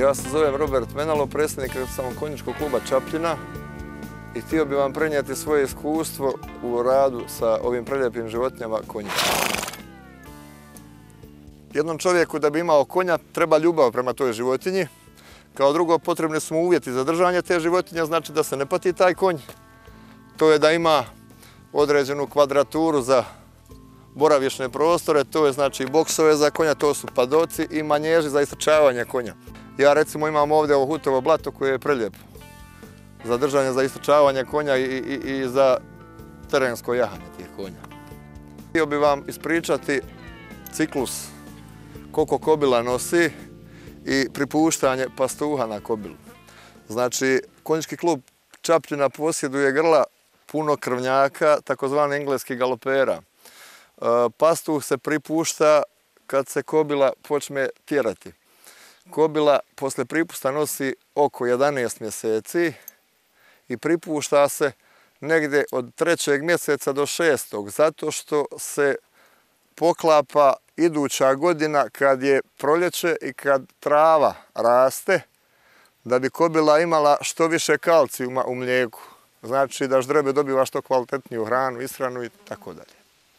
Ja se zovem Robert Menalo, predsjednik konjičkog kluba Čapljina i htio bih vam prenijeti svoje iskustvo u radu sa ovim prelijepim životinjama konjima. Jednom čovjeku da bi imao konja treba ljubav prema toj životinji. Kao drugo, potrebni su mu uvjeti za držanje te životinje, znači da se ne pati taj konj. To je da ima određenu kvadraturu za boravišne prostore, to je znači boksove za konja, to su padoci i manježi za istrčavanje konja. Ja recimo imam ovdje ovo hutovo blato koje je prelijepo za držanje, za istrčavanje konja i za terensko jahanje tih konja. Htio bih vam ispričati ciklus koliko kobila nosi i pripuštanje pastuha na kobilu. Znači, konjički klub Čapljina posjeduje grla puno krvnjaka, takozvani engleski galopera. Pastuh se pripušta kad se kobila počne tjerati. Kobila posle pripusta nosi oko 11 mjeseci i pripušta se negdje od 3. mjeseca do 6. zato što se poklapa iduća godina kad je proljeće i kad trava raste, da bi kobila imala što više kalcijuma u mlijeku. Znači da ždrebe dobiva što kvalitetniju hranu, ishranu i tako dalje.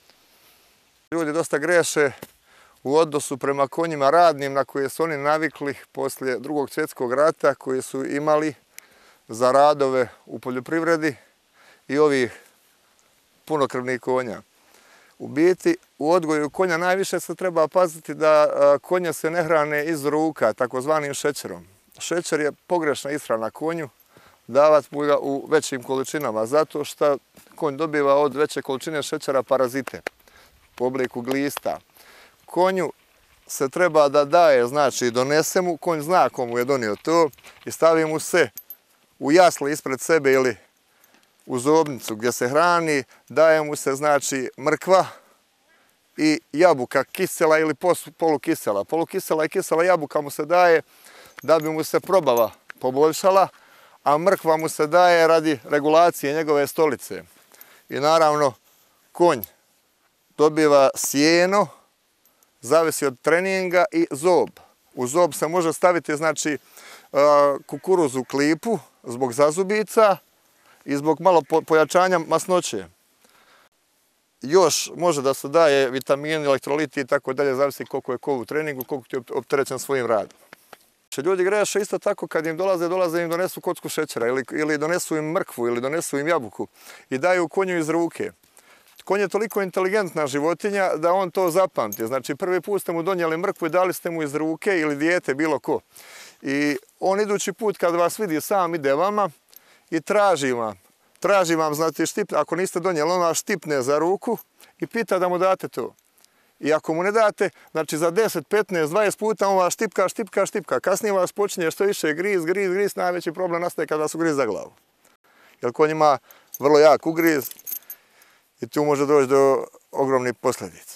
Ljudi dosta greše u odnosu prema konjima radnim na koje su oni navikli poslije Drugog svjetskog rata, koji su imali za radove u poljoprivredi i ovih punokrvnih konja. U biti, u odgoju konja najviše se treba paziti da konje se ne hrane iz ruka, takozvanim šećerom. Šećer je pogrešna ishrana konju, davati mu ga u većim količinama, zato što konj dobiva od veće količine šećera parazite po obliku glista. Konju se treba da daje, znači donese mu, konj zna komu je donio to i stavi mu se u jasle ispred sebe ili u zobnicu gdje se hrani, daje mu se znači mrkva i jabuka kisela ili polukisela. Polukisela i kisela jabuka mu se daje da bi mu se probava poboljšala, a mrkva mu se daje radi regulacije njegove stolice. I naravno, konj dobiva sjeno, zavisi od treninga, i zob. U zob se može staviti znači kukuruz u klipu zbog zazubica i zbog malo pojačanja masnoće. Još može da se daje vitamini, elektroliti i tako dalje, zavisi koliko je ko u treningu, koliko je opterećen svojim radom. Ljudi greše isto tako kad im dolaze im donesu kocku šećera ili donesu im mrkvu ili donesu im jabuku i daju konju iz ruke. Konj je toliko inteligentna životinja da on to zapamti. Znači, prvi put ste mu donijeli mrkvu i dali ste mu iz ruke ili dijete, bilo ko. I on idući put kad vas vidi sam ide vama i traži vam, znači, ako niste donijeli, on vas štipne za ruku i pita da mu date to. I ako mu ne date, znači za 10, 15, 20 puta on vas štipka. Kasnije vas počinje što više griz, najveći problem nastaje kada vas ugriz za glavu. Jer konj ima vrlo jak ugriz i tu može doći do ogromnih posljedica.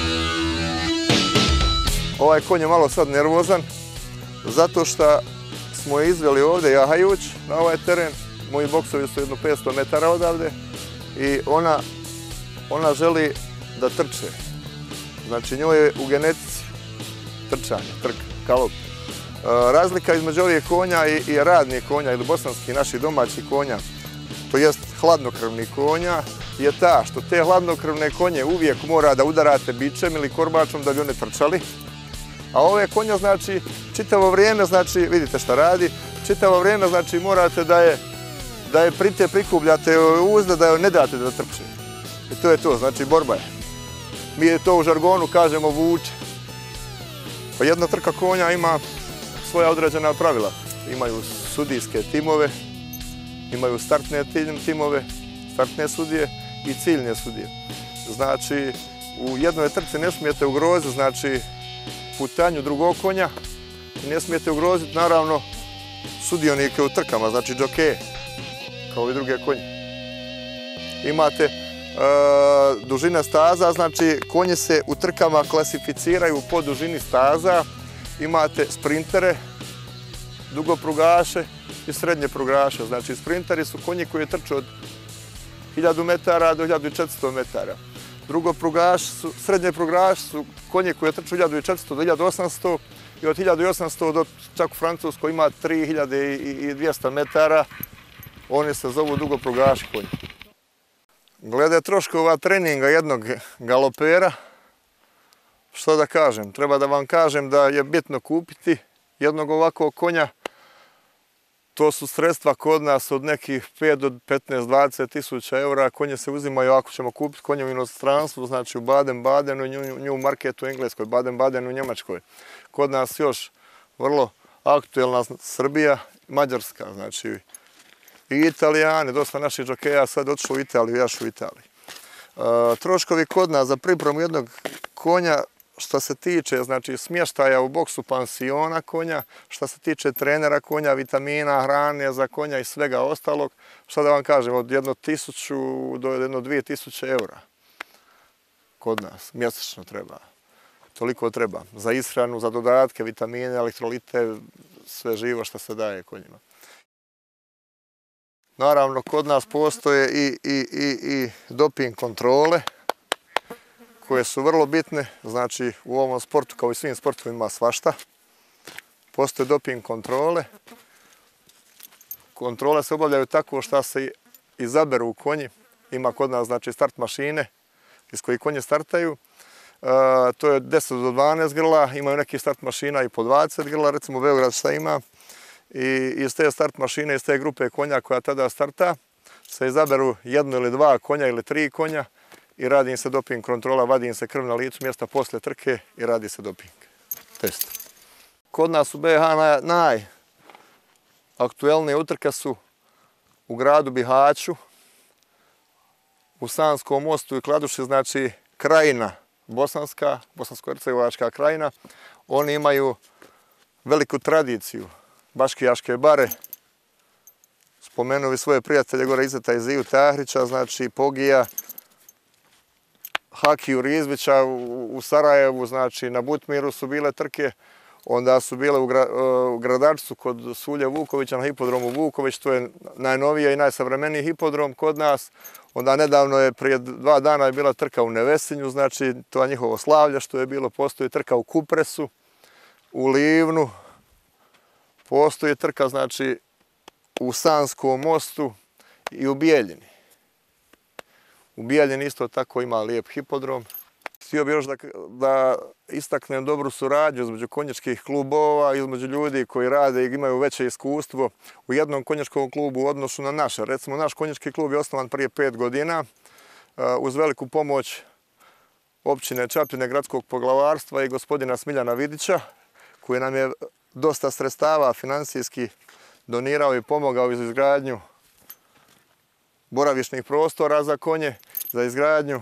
Ovaj konj je malo sad nervozan, zato što smo je izveli ovdje jahajući na ovaj teren. Moji boksovi su jedno 500 metara odavde i ona želi da trče. Znači njoj je u genetici trčanje, trk, galop. Razlika između ovih konja i radnih konja ili bosanskih naših domaćih konja, to jest hladnokrvnih konja, je ta što te hladnokrvne konje uvijek mora da udarate bičem ili korbačom da bi one trčali. A ove konja, znači, čitavo vrijeme, znači, vidite šta radi, čitavo vrijeme, znači, morate da je prikupljate uzde, da joj ne date da trči. I to je to, znači, borba je. Mi to u žargonu kažemo vuče. Pa jedna trka konja ima svoja određena pravila. Imaju sudijske timove, imaju startne timove, startne sudije i ciljne sudije. Znači, u jednoj trci ne smijete ugroziti, znači, putanju drugog konja i ne smijete ugroziti, naravno, sudionike u trkama, znači džokeje, kao i druge konje. Imate dužine staza, znači konji se u trkama klasificiraju po dužini staza. Imate sprintere, dugoprugaše i srednje prugaše. Znači sprinteri su konji koji trče od 1000 metara do 1400 metara. Srednje prugaši su konji koji trču od 1400 do 1800 i od 1800 do čak u Francuskoj ima 3200 metara. Oni se zovu dugoprugaši konji. Glede troškova treninga jednog galopera, što da kažem, treba da vam kažem da je bitno kupiti jednog ovakvog konja. To su sredstva kod nas od nekih 5 do 15-20 tisuća eura. Konje se uzimaju ako ćemo kupiti konje u inostranstvu, znači u Baden-Badenu, New Marketu u Engleskoj, Baden-Badenu u Njemačkoj. Kod nas još vrlo aktuelna Srbija, Mađarska, znači i Italijani, dosta naših džokeja sad otišlo u Italiju, jaš u Italiji. Troškovi kod nas za pripremu jednog konja, što se tiče znači, smještaja u boksu pansiona konja, što se tiče trenera konja, vitamina, hrane za konja i svega ostalog, što da vam kažem, od 1000 do 2000 eura kod nas mjesečno treba. Toliko treba za ishranu, za dodatke, vitamine, elektrolite, sve živo što se daje konjima. Naravno, kod nas postoje i doping kontrole, koje su vrlo bitne, znači u ovom sportu kao i svim sportovima svašta. Postoje doping kontrole. Kontrole se obavljaju tako što se izaberu konji. Ima kod nas znači start mašine iz kojih konji startaju. To je 10 do 12 grla, imaju neki start mašina i po 20 grla, recimo Beograd šta ima. I iz te start mašine, iz te grupe konja koja tada starta, se izaberu 1 ili 2 konja ili 3 konja i radi im se doping kontrola, vadi im se krv na licu mjesta poslije trke i radi se doping test. Kod nas u BiH najaktuelnije utrke su u gradu Bihaću, u Sanskom mostu i Kladuši, znači krajina bosanska, bosansko-hercegovačka krajina. Oni imaju veliku tradiciju baškijaške bare. Spomenuo bi svoje prijatelje gore Izeta i Ziju Tahrića, znači Pogija, Hakiju Rizvića u Sarajevu, znači na Butmiru su bile trke, onda su bile u Gradačcu kod Sulje Vukovića na hipodromu Vuković, to je najnoviji i najsavremeniji hipodrom kod nas. Onda nedavno je, prije 2 dana je bila trka u Nevesinju, znači to je njihovo slavlje što je bilo, postoji trka u Kupresu, u Livnu, postoji trka znači u Sanskom mostu i u Bijeljini. U Bijeljini isto tako ima lijep hipodrom. Htio bih još da istaknem dobru suradnju između konjičkih klubova, između ljudi koji rade i imaju veće iskustvo u jednom konjičkom klubu u odnosu na naše. Recimo, naš konjički klub je osnovan prije 5 godina uz veliku pomoć općine Čapljine, gradskog poglavarstva i gospodina Smiljana Vidića, koji nam je dosta sredstava financijski donirao i pomogao za izgradnju boravišnih prostora za konje, za izgradnju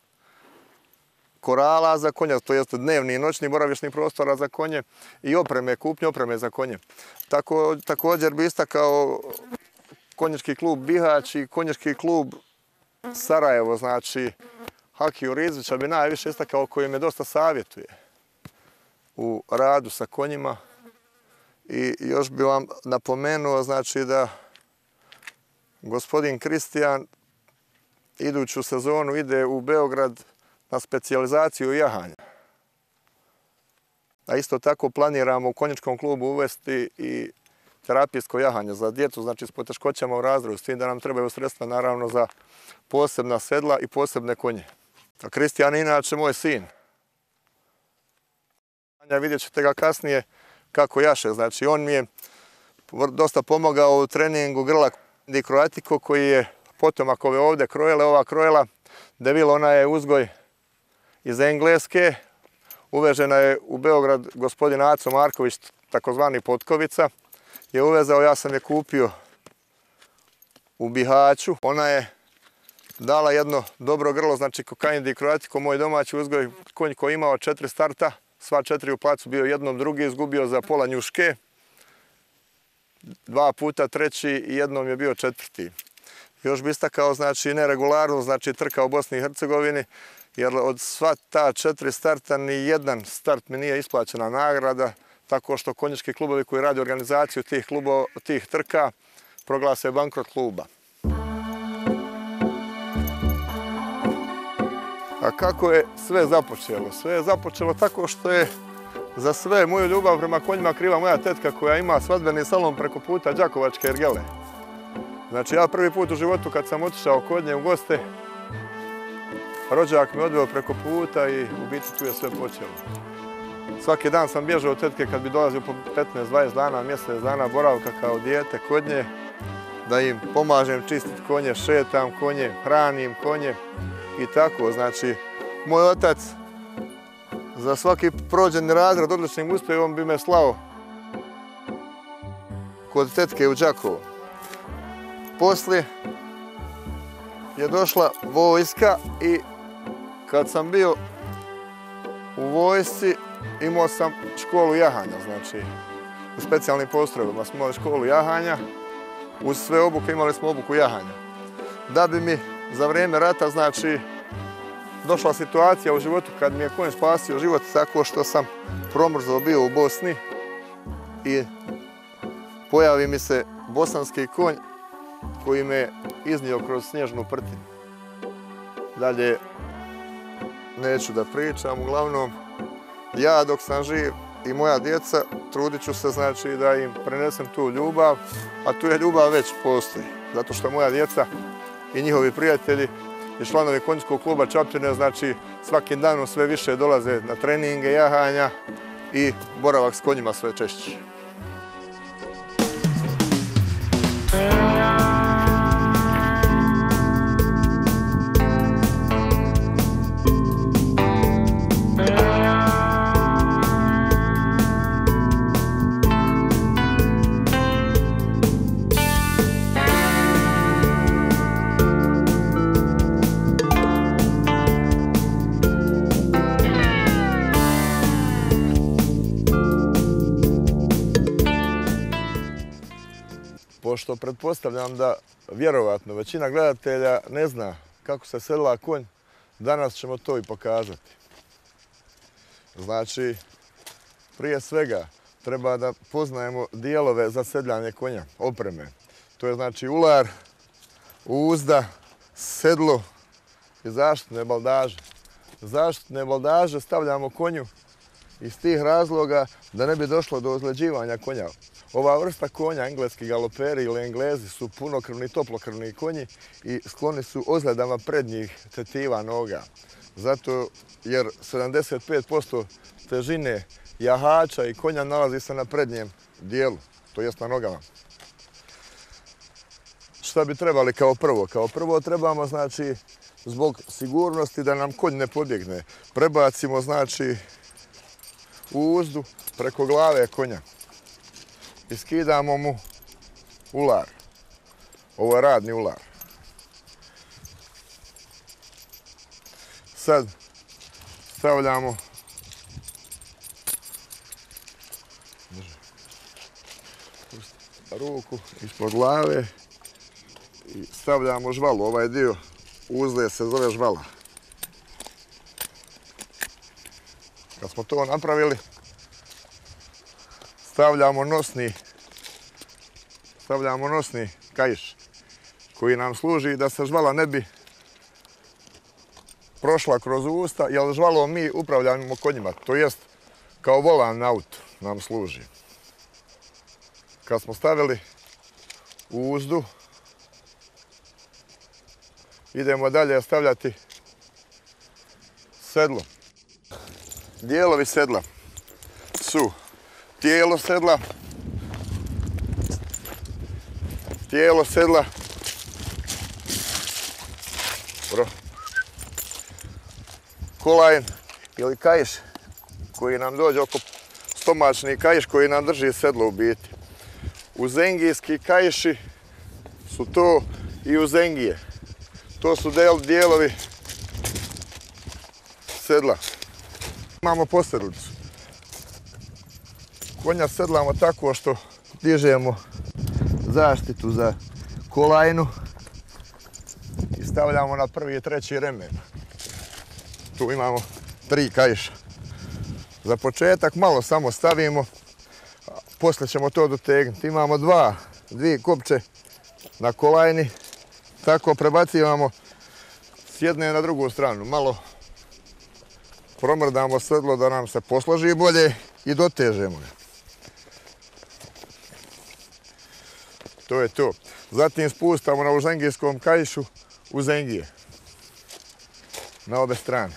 korala za konja, to jest dnevni i noćni boravišnih prostora za konje i opreme, kupnje opreme za konje. Također bi istakao konjički klub Bihać i konjički klub Sarajevo, znači Hakiju Rizvića bi najviše istakao, koji me dosta savjetuje u radu sa konjima. I još bi vam napomenuo znači da gospodin Kristijan iduću sezonu ide u Beograd na specijalizaciju jahanja. A isto tako planiramo u konjičkom klubu uvesti i terapijsko jahanje za djecu, znači s poteškoćama u razvoju, s tim da nam trebaju sredstva naravno za posebna sedla i posebne konje. A Kristijan je inače moj sin. Vidjet ćete ga kasnije kako jaše, znači on mi je dosta pomogao u treningu grla di Croatico, koji je potomak ove ovdje krojele. Ova krojela Devil, ona je uzgoj iz Engleske, uvežena je u Beograd gospodin Aco Marković, takozvani Potkovica, je uvezao, ja sam je kupio u Bihaću. Ona je dala jedno dobro grlo, znači Kokain di Croatico, moj domaći uzgoj, konj koji je imao 4 starta, sva 4 u placu, bio jednom drugi, izgubio za pola njuške, 2 puta treći i jednom je bio 4. Još bi istakao znači neregularno, znači trka u Bosni i Hercegovini, jer od sva ta 4 starta ni jedan start mi nije isplaćena nagrada, tako što konjički klubovi koji rade organizaciju tih trka proglase bankrot kluba. A kako je sve započelo? Sve je započelo tako što je za sve moju ljubav prema konjima kriva moja tetka koja ima svadbeni salon preko puta Đakovačke ergele. Znači ja prvi put u životu kad sam otišao kod nje u goste, rođak me odveo preko puta i u biti tu je sve počelo. Svaki dan sam bježao od tetke kad bi dolazio po 15-20 dana, mjesec dana boravka kao dijete kod nje, da im pomažem čistiti konje, šetam konje, hranim konje i tako. Znači, moj otac za svaki prođeni razred odličnim uspjehom bi me slao kod tetke u Đakovo. Poslije je došla vojska i kad sam bio u vojsci imao sam školu jahanja, znači u specijalnim postrojbama smo imali školu jahanja, uz sve obuke imali smo obuku jahanja. Da bi mi za vrijeme rata, znači, došla situacija u životu kad mi je konj spasio život tako što sam promrzao bio u Bosni i pojavi mi se bosanski konj koji me iznio kroz snježnu prtinu. Dalje neću da pričam, uglavnom ja dok sam živ i moja djeca trudit ću se, znači, da im prenesem tu ljubav, a tu je ljubav već postoji. Zato što moja djeca i njihovi prijatelji i članovi konjskog kluba Čapljine, znači, svakim danom sve više dolaze na treninge jahanja i boravak s konjima sve češće. Pošto pretpostavljam da vjerovatno većina gledatelja ne zna kako se sedla konj, danas ćemo to i pokazati. Znači, prije svega treba da poznajemo dijelove za sedljanje konja, opreme. To je znači ular, uzda, sedlo i zaštitne baldaže. Zaštitne baldaže stavljamo konju iz tih razloga da ne bi došlo do ozljeđivanja konja. Ova vrsta konja, engleski galoperi ili Englezi, su punokrvni, toplokrvni konji i skloni su ozljedama prednjih tetiva noga. Zato jer 75% težine jahača i konja nalazi se na prednjem dijelu, to jest na nogama. Šta bi trebali kao prvo? Kao prvo trebamo, znači, zbog sigurnosti da nam konj ne pobjegne, prebacimo, znači, uzdu preko glave konja i skidamo mu ular. Ovo je radni ular. Sad stavljamo ruku ispod glave i stavljamo žvalu. Ovaj dio uzde se zove žvala. Kad smo to napravili, stavljamo nosni kaiš koji nam služi da se žvala ne bi prošla kroz usta, jer žvalom mi upravljamo konjima, to jest kao volan na autu nam služi. Kad smo stavili uzdu, idemo dalje stavljati sedlo. Dijelovi sedla su tijelo sedla, kolajn ili kaiš koji nam dođe oko stomačni kaiš koji nam drži sedlo u biti. Uzengijski kaiši su to i uzengije. To su dijelovi sedla. Imamo posedlicu. Konja sedlamo tako što dižemo zaštitu za kolajnu i stavljamo na prvi i treći remen. Tu imamo 3 kaiša. Za početak malo samo stavimo, poslije ćemo to dotegnuti. Imamo 2 kopče na kolajni, tako prebacivamo s jedne na drugu stranu. Malo promrdamo sedlo da nam se posloži bolje i dotežemo ga. To je to. Zatim spustamo na uzengijskom kaišu uzengije. Na obe strane.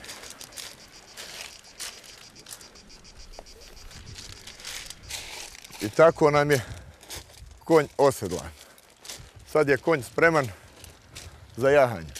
I tako nam je konj osedlan. Sad je konj spreman za jahanje.